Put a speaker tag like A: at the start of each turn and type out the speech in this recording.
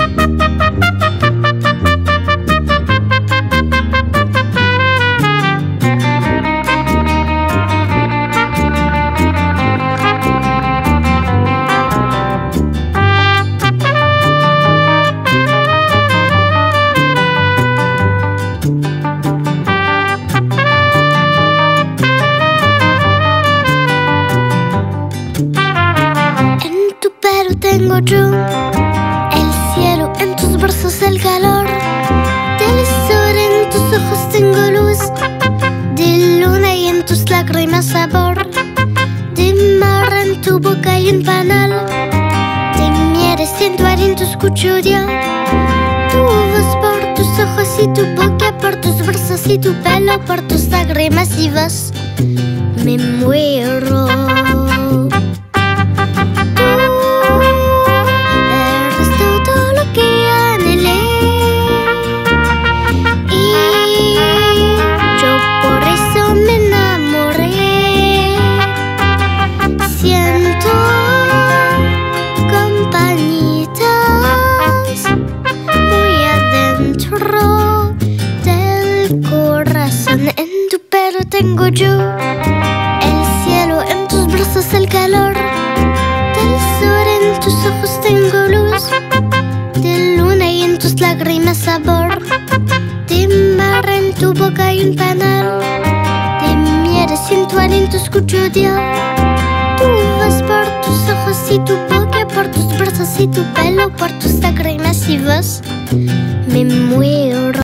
A: Tengo yo el cielo, en tus brazos el calor del sol, en tus ojos tengo luz de luna y en tus lágrimas sabor de mar, en tu boca hay un panal de miel, siento aliento, escucho ya tu voz por tus ojos y tu boca, por tus brazos y tu pelo, por tus lágrimas y voz me muero. En tu pelo tengo yo el cielo, en tus brazos el calor del sol, en tus ojos tengo luz de luna y en tus lágrimas sabor de mar, en tu boca hay un panal de miel, siento aliento, escucho Dios tu voz por tus ojos y tu boca, por tus brazos y tu pelo, por tus lágrimas y voz me muero.